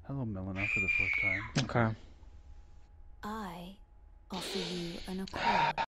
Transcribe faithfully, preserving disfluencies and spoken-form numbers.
Hello, Melina, for the fourth time. Okay. I offer you an accord.